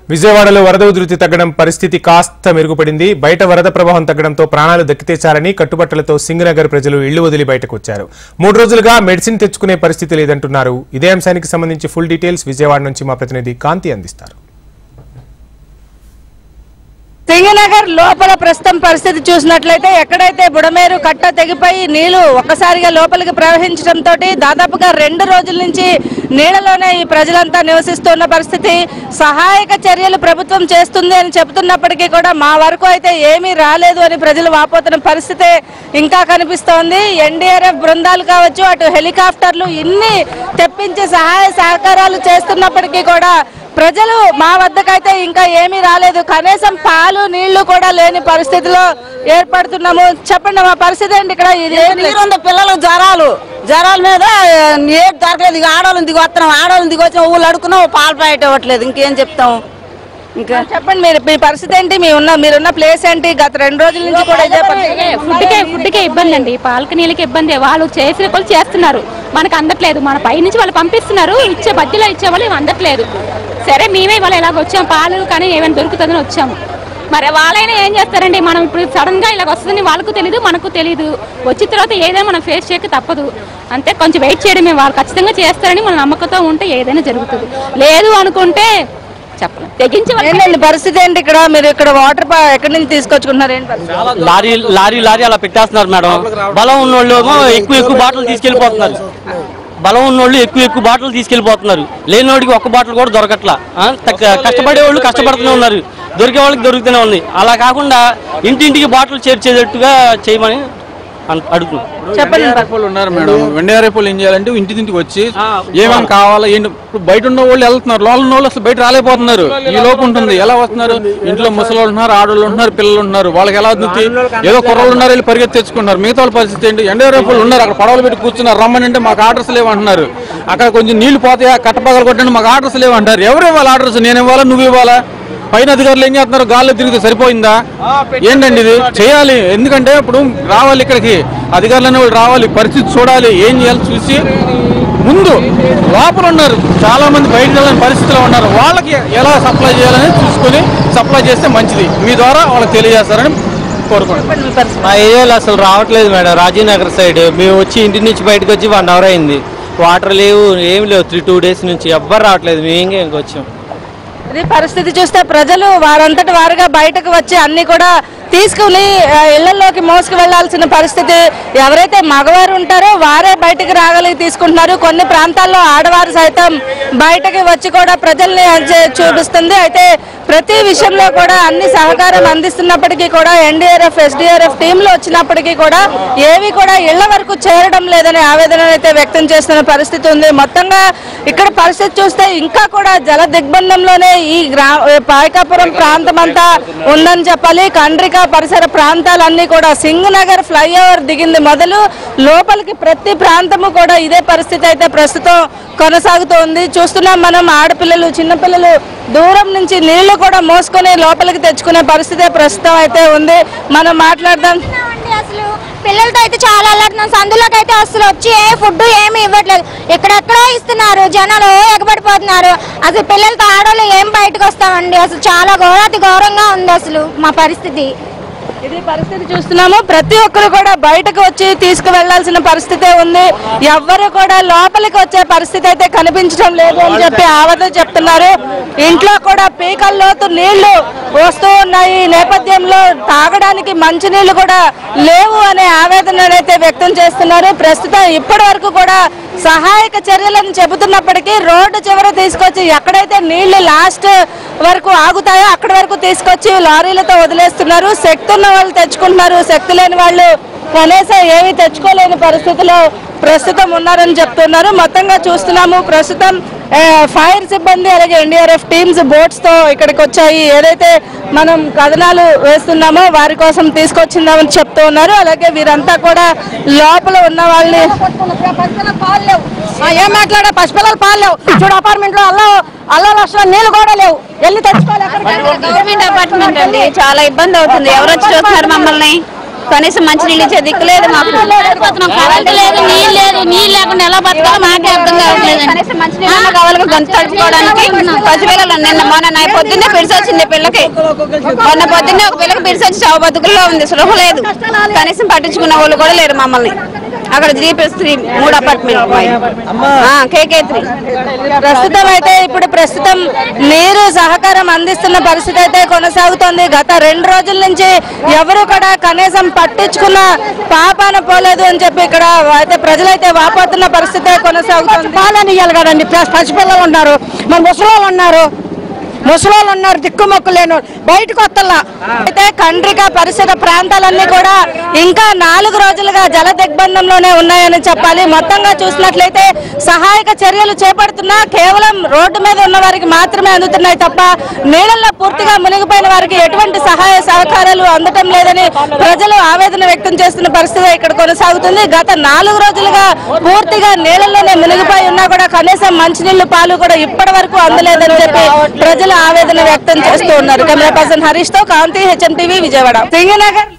విజయవాడలో వరద ఉధృతి తగ్గడం పరిస్థితి కాస్త మెరుగుపడింది. బయట వరద ప్రవాహం తగ్గడంతో ప్రాణాలు దక్కితేచాలని కట్టుబట్టలతో సింగనగర్ ప్రజలు ఇళ్లు వదిలి బయటకు వచ్చారు. 3 రోజులుగా మెడిసిన్ తెచ్చుకునే పరిస్థితి లేదంటున్నారు. ఇదే అంశానికి సంబంధించి ఫుల్ డీటెయిల్స్ విజయవాడ నుంచి మా ప్రతినిధి కాంతి అందిస్తారు. సింగనగర్ లోపల ప్రస్తుతం పరిస్థితి చూసినట్లయితే ఎక్కడైతే బుడమేరు కట్ట తెగిపోయి నీళ్లు ఒక్కసారిగా లోపలికి ప్రవహించడంతో దాదాపుగా 2 రోజుల నుంచి నీళ్లలోనే ఈ ప్రజలంతా నివసిస్తున్న పరిస్థితి. సహాయక చర్యలు ప్రభుత్వం చేస్తుంది అని చెబుతున్నప్పటికీ కూడా మా వరకు అయితే ఏమీ రాలేదు అని ప్రజలు వాపోతున్న పరిస్థితి ఇంకా కనిపిస్తోంది. ఎన్డీఆర్ఎఫ్ బృందాలు కావచ్చు, అటు హెలికాప్టర్లు ఇన్ని తెప్పించి సహాయ సహకారాలు చేస్తున్నప్పటికీ కూడా ప్రజలు మా వద్దకైతే ఇంకా ఏమీ రాలేదు. కనీసం పాలు నీళ్లు కూడా లేని పరిస్థితిలో ఏర్పడుతున్నాము. చెప్పండి, మా పరిస్థితి ఏంటి? ఇక్కడ పిల్లలకు జ్వరాల మీద ఏడు దొరకలేదు. ఆడవాళ్ళని దిగి వస్తున్నాం, ఆడవాళ్ళని దిగి వచ్చిన ఊళ్ళు అడుక్కున్నాం, పాలు పాయట ఇవ్వట్లేదు. ఇంకేం చెప్తాం? ఇంకా చెప్పండి, మీ పరిస్థితి ఏంటి? మీరున్న ప్లేస్ ఏంటి? గత 2 రోజుల నుంచి కూడా ఫుడ్కే ఇబ్బంది అండి. పాలక నీళ్ళకి ఇబ్బంది. వాళ్ళు చేసిన వాళ్ళు చేస్తున్నారు, మనకు అందట్లేదు. మన పై నుంచి వాళ్ళు పంపిస్తున్నారు, ఇచ్చే మధ్యలో ఇచ్చే వాళ్ళు అందట్లేదు. సరే, మేమే వాళ్ళు ఇలాగ వచ్చాము, పాలు కానీ ఏమైనా దొరుకుతుందని వచ్చాము. మరి వాళ్ళైనా ఏం చేస్తారండి? మనం ఇప్పుడు సడన్ గా ఇలాగ వస్తుందని వాళ్ళకు తెలియదు, మనకు తెలియదు. వచ్చిన తర్వాత ఏదైనా మనం ఫేస్ చేయక తప్పదు. అంతే, కొంచెం వెయిట్ చేయడమే. వాళ్ళు ఖచ్చితంగా చేస్తారని మన నమ్మకంతో ఉంటే ఏదైనా జరుగుతుంది. లేదు అనుకుంటే చెప్పలేదు. తెగించి పరిస్థితి ఏంటి? ఇక్కడ మీరు ఇక్కడ వాటర్ ఎక్కడి నుంచి తీసుకొచ్చుకుంటున్నారు? లారీ అలా పెట్టేస్తున్నారు మేడం. బలం ఉన్నోళ్ళు ఎక్కువ బాటిల్ తీసుకెళ్లిపోతున్నారు. బలం ఉన్నోళ్ళు ఎక్కువ బాటిల్ తీసుకెళ్లిపోతున్నారు. లేనివాడికి ఒక్క బాటిల్ కూడా దొరకట్లా. కష్టపడే వాళ్ళు కష్టపడుతూనే ఉన్నారు, దొరికే వాళ్ళకి దొరుకుతూనే ఉంది. అలా కాకుండా ఇంటింటికి బాటిల్ చేర్చేటట్టుగా చేయమని అడుగుతున్నాం. ఉన్నారు మేడం. ఎన్డీఆర్ఎఫ్ ఏం చేయాలంటే ఇంటింటికి వచ్చి ఏమేమి కావాలా ఏంటి. ఇప్పుడు బయట ఉన్న వాళ్ళు వెళ్తున్నారు, లోపల ఉన్న వాళ్ళు అసలు బయట రాలేకపోతున్నారు. ఈ లోపు ఉంటుంది. ఎలా వస్తున్నారు? ఇంట్లో ముసలి ఉన్నారు, ఆడవాళ్ళు ఉన్నారు, పిల్లలు ఉన్నారు. వాళ్ళకి ఎలా అవుతుంది? ఏదో కుర్రలు ఉన్నారు, వెళ్ళి పరిగెత్తి తెచ్చుకుంటున్నారు. మిగతా వాళ్ళ పరిస్థితి ఏంటి? ఎన్డీఆర్ఎఫ్ ఉన్నారు, అక్కడ పడవలు పెట్టి కూర్చున్నారు. రమ్మని అంటే మాకు ఆర్డర్స్ లేవంటున్నారు. అక్కడ కొంచెం నీళ్లు పోతాయా, కట్టపగలు కొట్టండి, మాకు ఆర్డర్స్ లేవంటారు. ఎవరు ఇవ్వాలి ఆర్డర్స్? నేను ఇవ్వాలా, నువ్వు ఇవ్వాలా? పైన అధికారులు ఏం చేస్తున్నారు? గాల్లో తిరిగితే సరిపోయిందా? ఏంటండి ఇది? చేయాలి. ఎందుకంటే ఇప్పుడు రావాలి, ఇక్కడికి అధికారులు అనేవాళ్ళు రావాలి, పరిస్థితి చూడాలి, ఏం చేయాలి చూసి ముందు లోపల ఉన్నారు చాలా మంది, బయటకు వెళ్ళని పరిస్థితిలో ఉన్నారు. వాళ్ళకి ఎలా సప్లై చేయాలని చూసుకొని సప్లై చేస్తే మంచిది. మీ ద్వారా వాళ్ళకి తెలియజేస్తారని కోరుకుంటున్నాం. మా ఏరియాలో అసలు రావట్లేదు మేడం. రాజీవ్ నగర్ సైడ్ మేము వచ్చి ఇంటి నుంచి బయటకు వచ్చి 1 అవర్ అయింది. వాటర్ లేవు, ఏం లేవు. 2 డేస్ నుంచి ఎవ్వరు రావట్లేదు. మేము ఇంకొచ్చాం. ఇది పరిస్థితి చూస్తే ప్రజలు వారంతటి వారుగా బయటకు వచ్చి అన్ని కూడా తీసుకుని ఇళ్లలోకి మోసుకు వెళ్లాల్సిన పరిస్థితి. ఎవరైతే మగవారు ఉంటారో వారే బయటకు రాగలిగి తీసుకుంటున్నారు. కొన్ని ప్రాంతాల్లో ఆడవారు సైతం బయటకు వచ్చి కూడా ప్రజల్ని చూపిస్తుంది. అయితే ప్రతి విషయంలో కూడా అన్ని సహకారం అందిస్తున్నప్పటికీ కూడా ఎన్డీఆర్ఎఫ్, ఎస్డీఆర్ఎఫ్ టీంలు వచ్చినప్పటికీ కూడా ఏవి కూడా ఇళ్ల వరకు చేరడం లేదనే ఆవేదన అయితే వ్యక్తం చేస్తున్న పరిస్థితి ఉంది. మొత్తంగా ఇక్కడ పరిస్థితి చూస్తే ఇంకా కూడా జల దిగ్బంధంలోనే ఈ పాయకాపురం ప్రాంతం అంతా ఉందని చెప్పాలి. కండ్రిక పరిసర ప్రాంతాలన్నీ కూడా సింగనగర్ ఫ్లైఓవర్ దిగింది మొదలు లోపలికి ప్రతి ప్రాంతము కూడా ఇదే పరిస్థితి అయితే ప్రస్తుతం కొనసాగుతోంది. చూస్తున్నాం మనం, ఆడపిల్లలు, చిన్నపిల్లలు దూరం నుంచి నీళ్లు కూడా మోసుకొని లోపలికి తెచ్చుకునే పరిస్థితి ప్రస్తుతం అయితే ఉంది. మనం మాట్లాడదాం. అసలు పిల్లలతో అయితే చాలా అల్లాడుతున్నాం. సందులోకి అయితే అసలు వచ్చి ఫుడ్ ఏమి ఇవ్వట్లేదు. ఎక్కడెక్కడో ఇస్తున్నారు, జనాలు ఎగబడిపోతున్నారు. అసలు పిల్లలతో ఆడవాళ్ళు ఏం బయటకు వస్తామండి? అసలు చాలా ఘోరంగా ఉంది అసలు మా పరిస్థితి. ఇది పరిస్థితి చూస్తున్నాము. ప్రతి ఒక్కరు కూడా బయటకు వచ్చి తీసుకువెళ్లాల్సిన పరిస్థితి ఉంది. ఎవ్వరు కూడా లోపలికి వచ్చే పరిస్థితి అయితే కనిపించడం లేదు అని చెప్పి ఆవేదన చెప్తున్నారు. ఇంట్లో కూడా పీకల్లోతు నీళ్లు వస్తూ ఉన్నాయి. ఈ నేపథ్యంలో తాగడానికి మంచినీళ్లు కూడా లేవు అనే ఆవేదన అయితే వ్యక్తం చేస్తున్నారు. ప్రస్తుతం ఇప్పటి వరకు కూడా సహాయక చర్యలను చెబుతున్నప్పటికీ రోడ్డు చివర తీసుకొచ్చి ఎక్కడైతే నీళ్లు లాస్ట్ వరకు ఆగుతాయో అక్కడి వరకు తీసుకొచ్చి లారీలతో వదిలేస్తున్నారు. శక్తి ఉన్న వాళ్ళు తెచ్చుకుంటున్నారు, శక్తి లేని వాళ్ళు కనీసం ఏమీ తెచ్చుకోలేని పరిస్థితిలో ప్రస్తుతం ఉన్నారని చెప్తున్నారు. మొత్తంగా చూస్తున్నాము ప్రస్తుతం ఫైర్ సిబ్బంది అలాగే ఎన్డీఆర్ఎఫ్ టీమ్స్ బోట్స్ తో ఇక్కడికి వచ్చాయి. ఏదైతే మనం కథనాలు వేస్తున్నామో వారి కోసం తీసుకొచ్చిందామని చెప్తూ ఉన్నారు. అలాగే వీరంతా కూడా లోపల ఉన్న వాళ్ళని ఏం మాట్లాడా? పసిపిల్లలు పాలు లేవు. చూడు, అపార్ట్మెంట్ లో అల్లా లక్షల నీళ్ళు కూడా లేవు. వెళ్ళి తెచ్చుకోవాలి. గవర్నమెంట్ అపార్ట్మెంట్ అండి, చాలా ఇబ్బంది అవుతుంది. ఎవరు వచ్చి చూస్తున్నారు మమ్మల్ని? కనీసం మంచి నీళ్ళు ఇచ్చే దిక్కు లేదు మాకు. కరెంట్ లేదు, నీళ్ళు లేదు. నీళ్ళు లేకుండా ఎలా బతకాలో మాకే అర్థం కావట్లేదు. నీళ్ళు కావాలి గొంతు తడుపుకోవడానికి. పసిపిల్లలు మొన్న పొద్దున్నే పిలిచొచ్చింది పిల్లకి. మొన్న పొద్దున్నే ఒక పిల్లకి పిలిచొచ్చి చావు బతుకుల్లో ఉంది, సులభ లేదు. కనీసం పట్టించుకున్న వాళ్ళు కూడా లేరు మమ్మల్ని. అక్కడ 3+3 3 అపార్ట్మెంట్ KK3. ప్రస్తుతం నీరు సహకారం అందిస్తున్న పరిస్థితి అయితే కొనసాగుతోంది. గత 2 రోజుల నుంచి ఎవరు కూడా కనీసం పట్టించుకున్న పాపాన పోలేదు అని చెప్పి ఇక్కడ అయితే ప్రజలైతే వాపోతున్న పరిస్థితి కొనసాగుతుంది. పాలని ఇవ్వాలి కదండి. పసిపిల్లలు ఉన్నారు, మన ముసలోళ్ళు ఉన్నారు, దిక్కుమొక్కు లేను బయటకు వస్తల్లా. అయితే ఖండ్రిక పరిసర ప్రాంతాలన్నీ కూడా ఇంకా 4 రోజులుగా జల దిగ్బంధంలోనే ఉన్నాయని చెప్పాలి. మొత్తంగా చూసినట్లయితే సహాయక చర్యలు చేపడుతున్నా కేవలం రోడ్డు మీద ఉన్న వారికి మాత్రమే అందుతున్నాయి తప్ప నీళ్ళల్లో పూర్తిగా మునిగిపోయిన వారికి ఎటువంటి సహాయ సహకారాలు అందటం లేదని ప్రజలు ఆవేదన వ్యక్తం చేస్తున్న పరిస్థితి ఇక్కడ కొనసాగుతుంది. గత 4 రోజులుగా పూర్తిగా నీళ్ళల్లోనే మునిగిపోయి ఉన్నా కూడా కనీసం మంచినీళ్లు పాలు కూడా ఇప్పటి వరకు అందలేదని చెప్పి ప్రజలు ఆవేదన వ్యక్తం చేస్తూ ఉన్నారు. కెమెరా పర్సన్ హరీష్ తో కాంతి, HMTV, విజయవాడ. సింగనగర్.